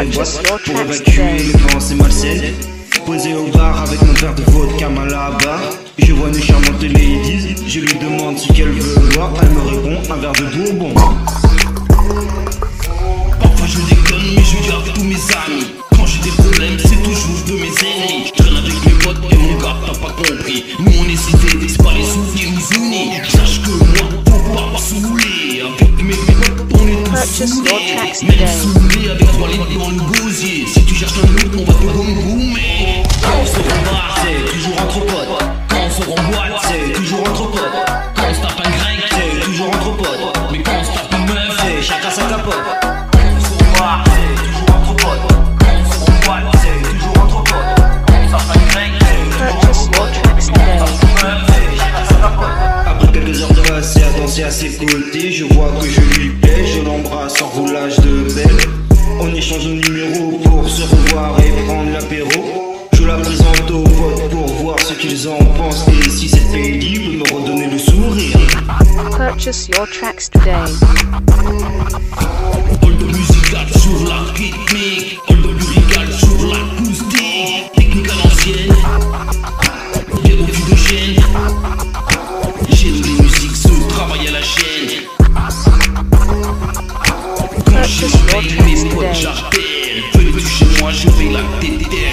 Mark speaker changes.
Speaker 1: les boîtes pour évacuer les pensées malsaines. Posé au bar avec mon verre de vodka mal à la barre. Je vois une charmante ladies, je lui demande ce qu'elle veut boire. Elle me répond un verre de bourbon.
Speaker 2: Parfois je déconne mais je garde tous mes amis. Quand j'ai des problèmes c'est toujours de mes ennemis. Je traîne avec mes potes et mon gars t'as pas compris. Nous on est cité, c'est pas les sous qui nous unissent. Sache que moi faut pas saouler. Avec mes potes on est tous saoulés. Même saoulés avec toi les dans le gosier. Si tu cherches un autre on va te gommer.
Speaker 1: Quand on se rembarre c'est toujours entre potes. Quand on se remboîte c'est toujours entre potes.
Speaker 2: Quand on se tape un grec
Speaker 1: C'est toujours entre potes.
Speaker 2: mais quand on se tape une meuf
Speaker 1: C'est chacun sa capote.
Speaker 2: c'est toujours entre potes. Quand on se remboîte
Speaker 1: C'est toujours entre potes.
Speaker 2: quand on se tape un grec
Speaker 3: Purchase your tracks today.
Speaker 1: Après quelques heures de passer à danser à ses côtés, je vois que je lui plais, je l'embrasse en roulage de belle. On échange nos numéros pour se revoir et prendre l'apéro. Je la présente aux potes pour voir ce qu'ils en pensent et si c'est pénible, me redonner le sourire.
Speaker 3: Purchase your tracks today.
Speaker 2: Hold the musical sur la rythmique, hold the lyrical sur l'acoustique. Technique à l'ancienne, bien au cul de chaîne. J'ai des musiques, ce travail à la chaîne. Quand je
Speaker 3: Purchase your
Speaker 2: paye
Speaker 3: tracks
Speaker 2: mes potes
Speaker 3: today.
Speaker 2: j'appelle. Venez chez moi, je vais la tétère.